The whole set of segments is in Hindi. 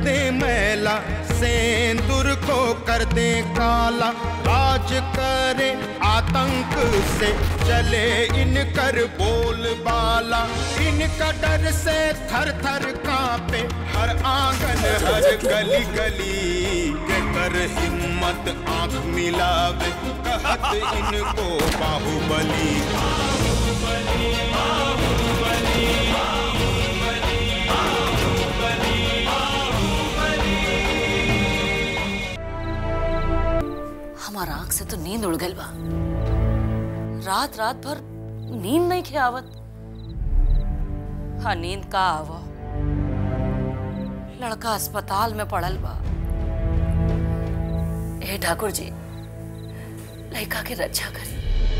दे मैला, सेंदूर को कर दे काला। राज करे आतंक से चले इनकर बोलबाला, इनका डर से थर थर कांपे हर आंगन हर गली गली। के कर हिम्मत आंख मिलावे, कहत इनको बाहुबली। बाहुबली बाहुबली हमारा आंख से तो नींद उड़ गई बा। रात रात भर नींद नहीं खियावत। हाँ नींद का आवा, लड़का अस्पताल में पड़ल बा। हे ठाकुर जी, लड़का के रक्षा करी।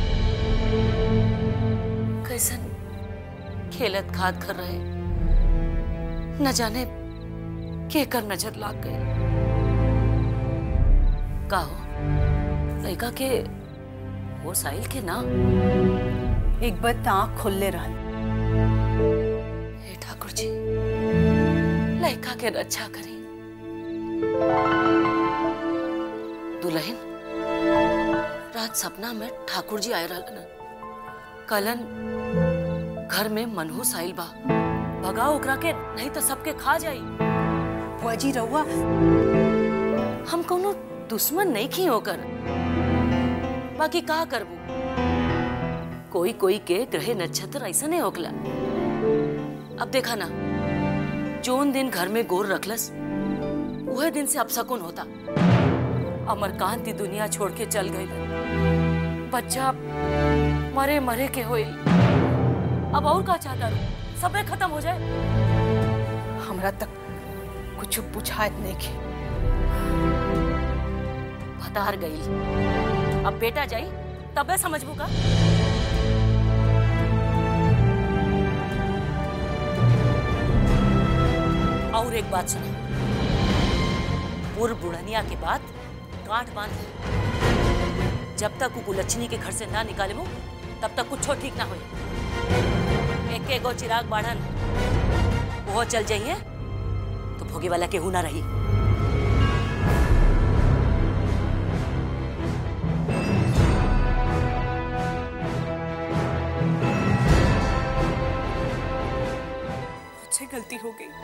कैसन खेलत खाद कर रहे, न जाने केकर नजर लाग गई। का हो लड़का के वो साइल के ना एक बार आँख खोलले रहल। हे ठाकुर जी, लड़का के रक्षा करी। दुल्हन रात सपना में ठाकुर जी आए रहलन। कलन घर में मनहूस आइल बा, भगा ओकरा के नहीं तो सबके खा जाई। बुआ जी रहुआ, हम कोनो दुश्मन नहीं खी होकर, बाकी का करबू। कोई कोई के ग्रह नक्षत्र ऐसा नहीं होकला। अब देखा ना, जोन दिन घर में गोर रखलस वह दिन से अपशकुन होता। अमरकांति दुनिया छोड़ के चल गई, बच्चा मरे मरे के होइल। अब और का चाहता रू, सबे खत्म हो जाए। हमरा तक कुछ बुझात नहीं के। भतार गई, अब बेटा जाई तबे समझबू का। और एक बात सुनो, पूर्व बुढ़निया के बाद गांठ बांध ले। जब तक कुलच्छनी के घर से ना निकाले वो, तब तक कुछ ठीक ना हो। एक एक गो चिराग बाढ़न वो चल जाइए तो भोगे वाला केहू ना रही। मुझसे गलती हो गई,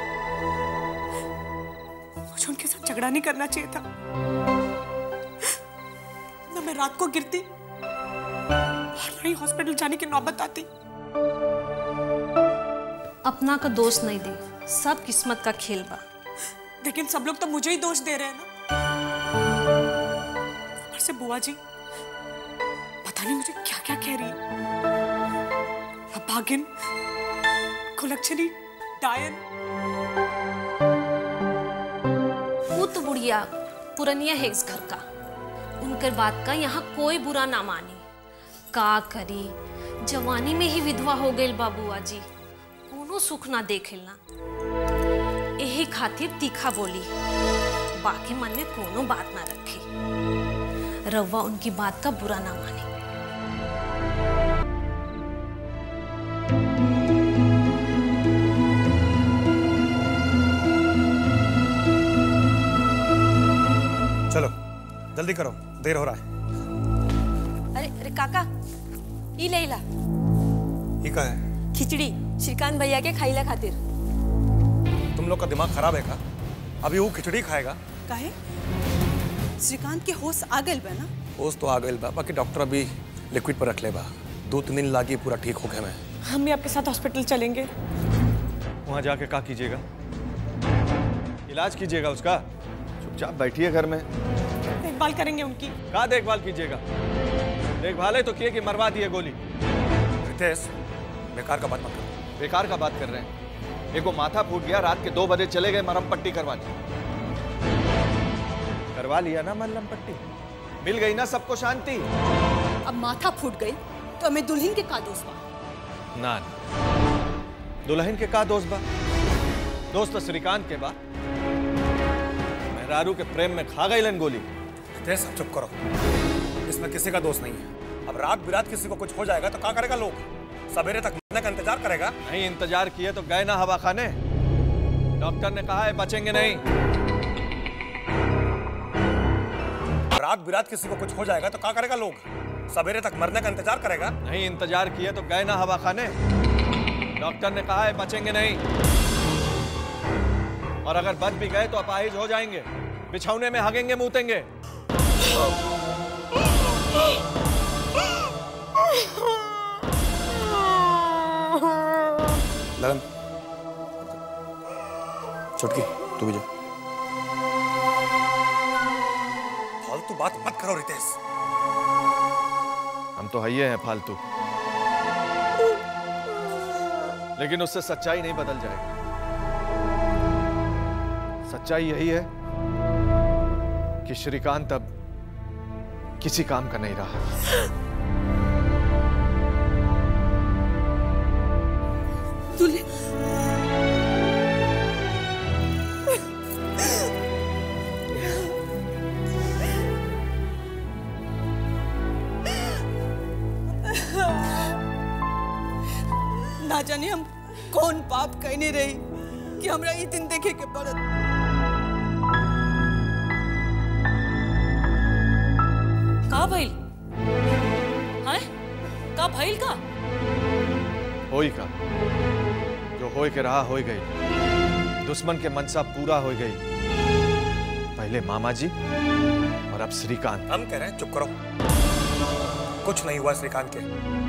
मुझे उनके साथ झगड़ा नहीं करना चाहिए था। ना मैं रात को गिरती और नहीं हॉस्पिटल जाने की नौबत आती। अपना का दोष नहीं दे, सब किस्मत का खेल बा। लेकिन सब लोग तो मुझे ही दोष दे रहे हैं ना। ऊपर से बुआ जी पता नहीं मुझे क्या क्या कह रही है। भागिन, कुलच्छनी, डायन। वो तो बुढ़िया पुरनिया है इस घर का, उनकर बात का यहाँ कोई बुरा ना मानी। का करी, जवानी में ही विधवा हो गई बाबूआ जी, कोनो सुख ना देखेलना। यही खातिर तीखा बोली, बाकी मन में कोनो बात ना रखी। रवा उनकी बात का बुरा ना माने। चलो जल्दी करो, देर हो रहा है। अरे अरे काका, ई लेला ये क्या है? खिचड़ी श्रीकांत भैया के खाइला खातिर। तुम लोग का दिमाग खराब है का? अभी वो खिचड़ी खाएगा? काहे? श्रीकांत के होश आ गइल बा ना? होश तो आ गइल बा, बाकी डॉक्टर अभी लिक्विड पर रख ले बा। 2-3 दिन लागी पूरा ठीक हो गया। मैं हम भी आपके साथ हॉस्पिटल चलेंगे। वहां जाके क्या कीजिएगा? इलाज कीजिएगा उसका? चुपचाप बैठिए घर में। देखभाल करेंगे उनकी। क्या देखभाल कीजिएगा? देखभाल है तो किए कि मरवा दिए गोली। रितेश, बेकार का बात मत करो। बेकार का बात कर रहे हैं? एगो माथा फूट गया, रात के 2 बजे चले गए मरहम पट्टी करवाने। करवा लिया ना मरहम पट्टी, मिल गई ना सबको शांति। अब माथा फूट गई तो हमें दुल्हन के का दोस्त बा? ना दुल्हन के का दोस्त बा? दोस्त तो श्रीकांत के बा। मेहरारू के प्रेम में खा गई लन गोली। रितेश अब चुप करो, इसमें किसी का दोस्त नहीं है। अब रात बिरात किसी को कुछ हो जाएगा तो क्या करेगा? लोग सवेरे तक मरने का इंतजार करेगा? नहीं इंतजार किए तो गए ना हवा खाने। डॉक्टर ने कहा है बचेंगे नहीं। रात बिरात किसी को कुछ हो जाएगा तो क्या करेगा? लोग सवेरे तक मरने का इंतजार करेगा? नहीं इंतजार किया तो गए ना हवा खाने। डॉक्टर ने कहा है बचेंगे नहीं, और अगर बच भी गए तो अपाहिज हो जाएंगे, बिछौने में हगेंगे मूतेंगे। लगन, छुटकी तू भी जा। फालतू बात मत करो रितेश। हम तो हइये हैं फालतू, लेकिन उससे सच्चाई नहीं बदल जाएगी। सच्चाई यही है कि श्रीकांत अब किसी काम का नहीं रहा। दुल्हन, ना जाने हम कौन पाप कहने रही कि हमरा ये दिन देखे के पड़त। का भइल? हैं? का भइल का? होई का जो होय के रहा होई गई। दुश्मन के मनसा पूरा हो गई। पहले मामा जी और अब श्रीकांत। हम कह रहे हैं चुप करो, कुछ नहीं हुआ श्रीकांत के।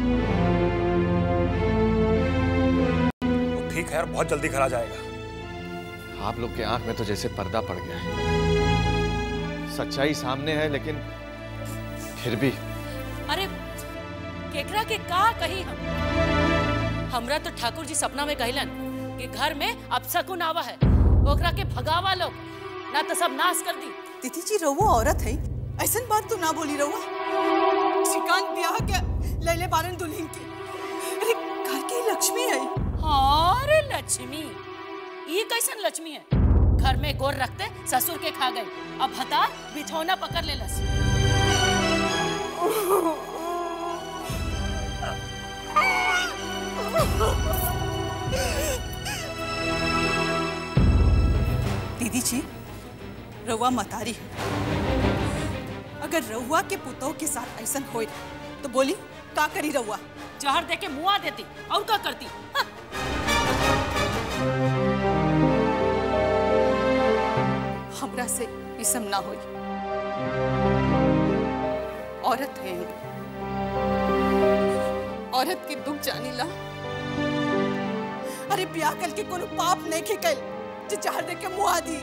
वो ठीक है और बहुत जल्दी घर आ जाएगा। आप लोग के आंख में तो जैसे पर्दा पड़ गया है। सच्चाई सामने है लेकिन फिर भी। अरे केकरा के का कही हम? हमरा तो ठाकुर जी सपना में कहलन कि घर में अपशकुन आवा है, ओकरा के भगावा लोग, ना तो सब नाश कर दी। दीदी जी रहुआ औरत है, ऐसन बात तो ना बोली रहुआ। श्रीकांत ब्याह के लैले बारन दुल्हन की, अरे घर की लक्ष्मी है। अरे लक्ष्मी, ये कैसन लक्ष्मी है? घर में गोर रखते ससुर के खा गई, अब हता बिछौना पकड़ ले लस। दीदी जी रहुआ मतारी है, अगर रहुआ के पुतों के साथ ऐसा होए तो बोली का करी? रहुआ जहर दे के मुआ देती और क्या करती? हाँ। हमरा से इसम ना होई, औरत है, औरत के दुख जानीला। अरे ब्याह कल के कोनो पाप नहीं के कल जो जहर दे के मुआ दी।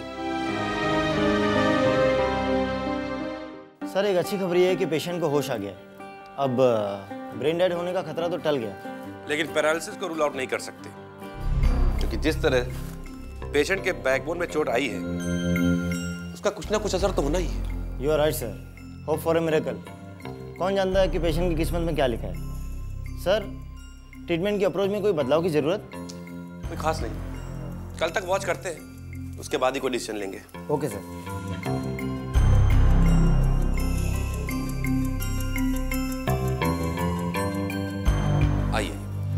सर एक अच्छी खबर ये है कि पेशेंट को होश आ गया है। अब ब्रेन डेड होने का खतरा तो टल गया, लेकिन पैरालिसिस को रूल आउट नहीं कर सकते, क्योंकि जिस तरह पेशेंट के बैकबोन में चोट आई है उसका कुछ ना कुछ असर तो होना ही है। You are right sir, hope for a miracle. कौन जानता है कि पेशेंट की किस्मत में क्या लिखा है। सर ट्रीटमेंट की अप्रोच में कोई बदलाव की जरूरत? कोई खास नहीं, कल तक वॉच करते हैं, उसके बाद ही कोई डिसीजन लेंगे। Okay sir. आइए।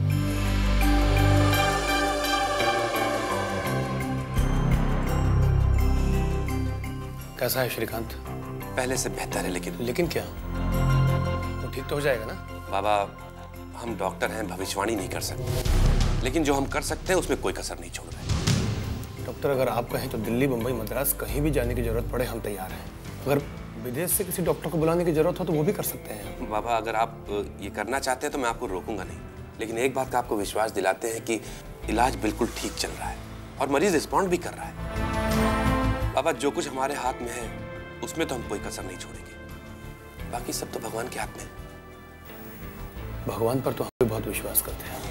कैसा है श्रीकांत? पहले से बेहतर है, लेकिन क्या? वो ठीक तो हो जाएगा ना? बाबा हम डॉक्टर हैं, भविष्यवाणी नहीं कर सकते, लेकिन जो हम कर सकते हैं उसमें कोई कसर नहीं छोड़ रहे। डॉक्टर अगर आप कहें तो दिल्ली, मुंबई, मद्रास कहीं भी जाने की जरूरत पड़े हम तैयार हैं। अगर विदेश से किसी डॉक्टर को बुलाने की जरूरत हो तो वो भी कर सकते हैं। बाबा अगर आप ये करना चाहते हैं तो मैं आपको रोकूंगा नहीं, लेकिन एक बात का आपको विश्वास दिलाते हैं कि इलाज बिल्कुल ठीक चल रहा है और मरीज रिस्पॉन्ड भी कर रहा है। बाबा जो कुछ हमारे हाथ में है उसमें तो हम कोई कसर नहीं छोड़ेंगे, बाकी सब तो भगवान के हाथ में है। भगवान पर तो हम भी बहुत विश्वास करते हैं,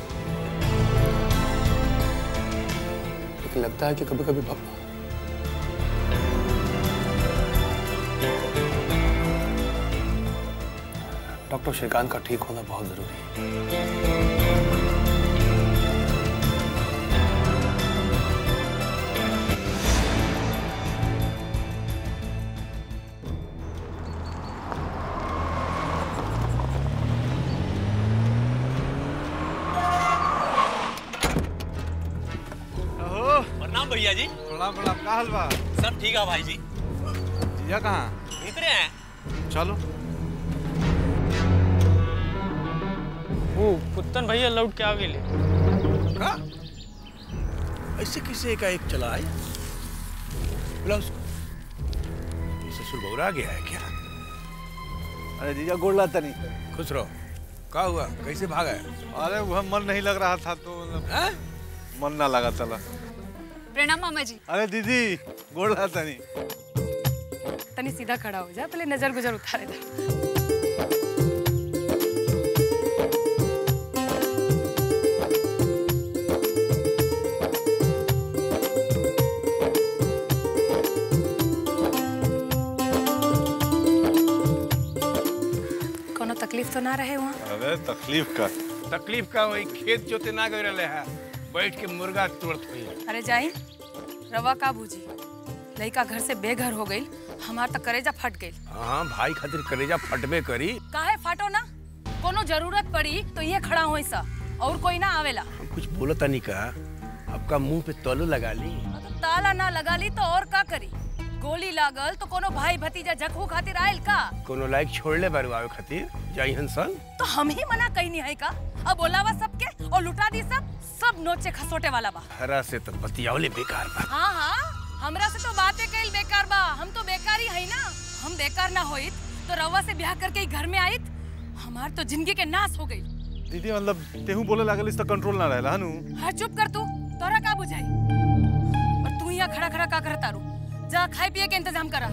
लेकिन लगता है कि कभी कभी डॉक्टर श्रीकांत का ठीक होना बहुत जरूरी है। भैया जीजा जी। प्रणाम प्रणाम, का हाल बा? सब ठीक है भाई जी। जीजा कहाँ? भीतरे हैं। चलो। वो पुत्तन भैया लौट के आ गए। का? ऐसे किसे का एक चला है? बुला उसको। ससुर बौरा गया है क्या? अरे जीजा गोड़ लाता नहीं। खुश रहो। क्या हुआ? कैसे भागा है? अरे वह मन नहीं लग रहा था तो मन ना लगा चला। प्रणाम मामा जी। अरे दीदी गोड़ लाता नहीं। तनी सीधा खड़ा हो जा, पहले नजर गुजर उतारे था। कोनो तकलीफ तो ना रहे वहाँ? अरे तकलीफ का वही खेत जोते ना गए रहे है, बैठ के मुर्गा तोड़त हुई। अरे जाई रवा का बूझी, लड़का घर से बेघर हो गई, हमार तो करेजा फट गई। हाँ भाई खातिर करेजा फटबे करी। काहे फाटो ना, कोनो जरूरत पड़ी तो ये खड़ा होई सा, और कोई ना आवेला। हम कुछ बोलता नहीं का, आपका मुंह पे तौलो लगा ली। तो ताला ना लगा ली तो और का करी? गोली लागल तो कोनो भाई भतीजा झकू खातिर आयल का? कोनो लायक छोड़ले बारू आवे खातिर जाई हंसन। तो हम ही मना कहीं नहीं है का? अब बोलावा सबके और लुटा दी सब नोचे खसोटे वाला बा। हरा से तो बतियावले बेकार बा। हाँ हाँ, हमरा से तो बातें कइल बेकार बा, हम तो बेकार ही है ना। हम बेकार ना होइत तो रवा से ब्याह करके ही घर में आइत, हमार तो जिंदगी के नाश हो गई। दीदी मतलब तेहू बोले लागल इस तो कंट्रोल ना रहला हनु। हाँ चुप कर तू, तोरा का बुझाई? और तू यहाँ खड़ा खड़ा का करता रू? जा खाए पिए के इंतजाम करा।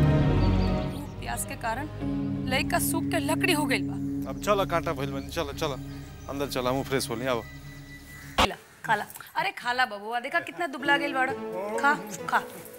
प्यास के कारण लइका सूख के लकड़ी हो गई बा। अब चलो कांटा भइल बनी, चलो चलो अंदर चला, मुंह फ्रेश होली। आओ खाला। अरे खाला बबुआ, देखा कितना दुबला गेल बाड़ा। खा खा।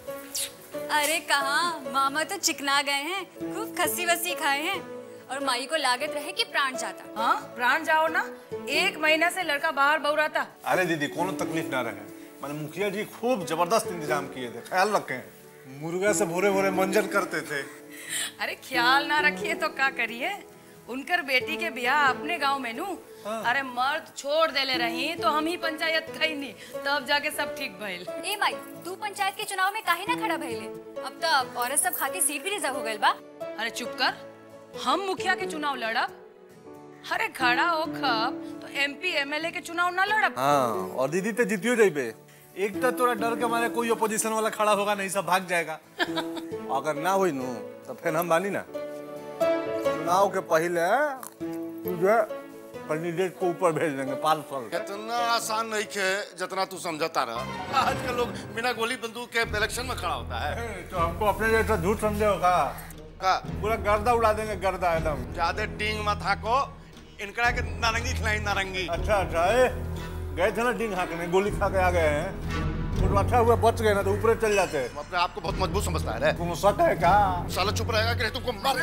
अरे कहाँ, मामा तो चिकना गए हैं, खूब खस्सी वस्सी खाए हैं, और माई को लागत रहे कि प्राण जाता। हाँ प्राण जाओ ना, 1 महीना से लड़का बाहर बौराता। अरे दीदी कोनो तकलीफ ना रहे, मैंने मुखिया जी खूब जबरदस्त इंतजाम किए थे, ख्याल रखें। मुर्गा से भोरे भोरे मंजन करते थे। अरे ख्याल ना रखिए तो क्या करिए, उनकर बेटी के ब्याह अपने गांव में नू। अरे मर्द छोड़ देले रही तो हम ही पंचायत खईनी, तब जाके सब ठीक भइल। ए माई, तू पंचायत के चुनाव में काहे ना खड़ा भइले? अब तो औरत सब खाके सीट भी रिजर्व हो गइल बा। अरे चुप कर, हम मुखिया के चुनाव लड़ब? अरे खड़ा हो खब तो MP MLA के चुनाव ना लड़ब। हाँ, और दीदी ते जीतियो जाइबे। एक तो तोरा डर के मारे कोई अपोजिशन वाला खड़ा होगा नहीं, सब भाग जाएगा। अगर ना हुई नु तो फिर हम बानी ना। चुनाव के पहले तुझे कैंडिडेट को ऊपर भेज देंगे पार्सल। इतना आसान नहीं है जितना तू समझता रहा। आजकल लोग बिना गोली बंदूक के इलेक्शन में खड़ा होता है। तो हमको अपने जैसा झूठ समझे होगा का? पूरा गर्दा उड़ा देंगे, गर्दा एकदम। ज्यादा टींग मत हाको, इनकरा के नारंगी खिलाई नारंगी। अच्छा गए थे ना टींग हाकने, गोली खा के आ गए हैं तो अच्छा हुआ बच गए ना, तो ऊपर चल जाते। अपने आप को बहुत मजबूत समझता है। तुम शक है क्या? साला चुप रहेगा कि नहीं तुमको मार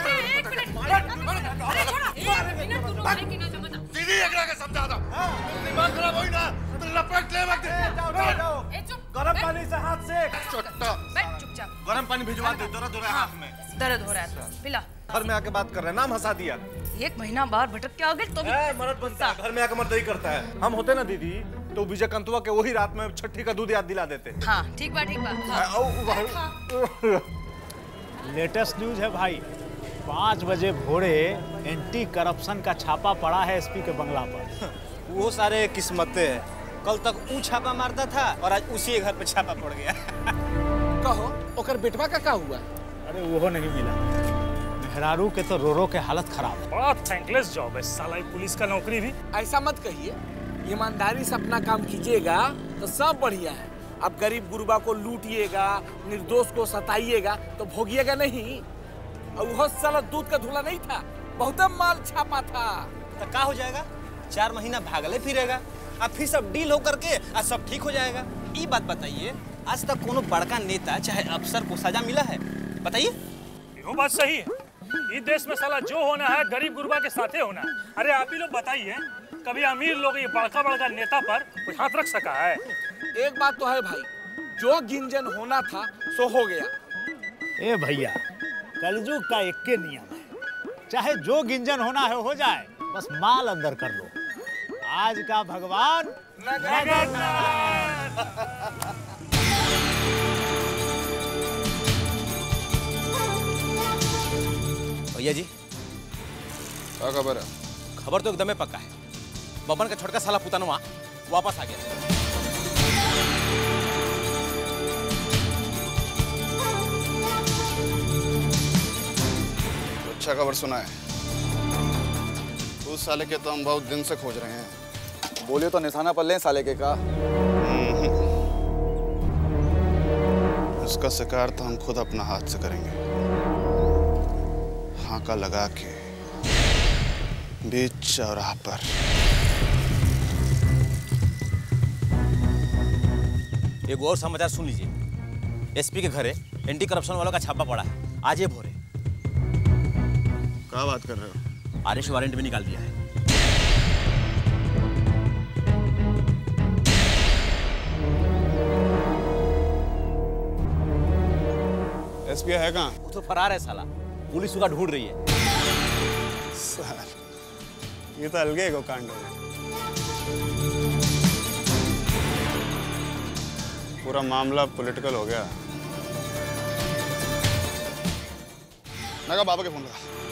दीदी एकरा के समझा दो। दिमाग खराब होई ना तो लपट ले वक्त। गरम पानी से हाथ से चट्टा चुपचाप। गरम पानी भिजवा दे, दर्द हो रहा है हाथ में। दर्द हो रहा है, पिला। घर में आके बात कर रहे हैं, नाम हंसा दिया। 1 महीना बाहर भटक के आ गए तो भी मर्द बनता है, घर में आके मर्द ही करता है। हम होते ना दीदी तो विजय कंतुआ के वही रात में छठी का दूध याद दिला देते। हाँ ठीक बा ठीक बा। लेटेस्ट न्यूज है भाई, 5 बजे भोरे एंटी करप्शन का छापा पड़ा है SP के बंगला पर। वो सारे किस्मतें हैं, कल तक वो छापा मारता था और आज उसी घर पे छापा पड़ गया। कहो ओकर बेटवा का हुआ? अरे वो नहीं मिला, मेहरारू के तो रो के हालत खराब है। बड़ा थैंकलेस जॉब है साला, पुलिस का नौकरी भी। ऐसा मत कहिए, ईमानदारी से अपना काम कीजिएगा तो सब बढ़िया है। अब गरीब गुरबा को लूटिएगा, निर्दोष को सताइएगा तो भोगिएगा नहीं। और वो साला दूध का धुला नहीं था, बहुत माल छापा था। तो क्या हो जाएगा? 4 महीना भागले फिरेगा, अब फिर सब डील हो करके आज सब ठीक हो जाएगा। ये बात बताइए, आज तक कोनो बड़का नेता चाहे अफसर को सजा मिला है? बताइए। वो बात सही है, इस देश में साला जो होना है गरीब गुरबा के साथे होना है। अरे आप ही लोग बताइए, कभी अमीर लोग ये बड़का नेता पर कोई हाथ रख सका है? एक बात तो है भाई, जो गिंजन होना था सो हो गया। ए भैया, कलयुग का एक के नियम है, चाहे जो गिंजन होना है हो जाए, बस माल अंदर कर लो। आज का भगवान नगद नारायण। भैया जी, क्या खबर है? खबर तो एकदम पक्का है। बबन का छोटका साला पुतनवा वापस आ गया। अच्छा खबर सुना है। उस साले के तो हम बहुत दिन से खोज रहे हैं। बोलिए तो निशाना पर लें साले के का। उसका शिकार तो हम खुद अपना हाथ से करेंगे। हाका लगा के बीच चौराहा पर। एक और समाचार सुन लीजिए। एसपी के घरे एंटी करप्शन वालों का छापा पड़ा है। आज ये भोरे। क्या बात कर रहे हो? अरेस्ट वारंट भी निकाल दिया है। एसपी है कहाँ? वो तो फरार है साला। पुलिस उसका ढूंढ रही है। ये तो अलगे को कांड है। पूरा मामला पॉलिटिकल हो गया। मैं कहा बाबा के फोन लगा।